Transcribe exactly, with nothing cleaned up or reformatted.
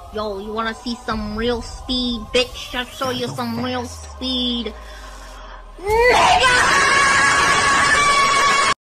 Yo, you wanna see some real speed, bitch? I'll show you some real speed. Nigga!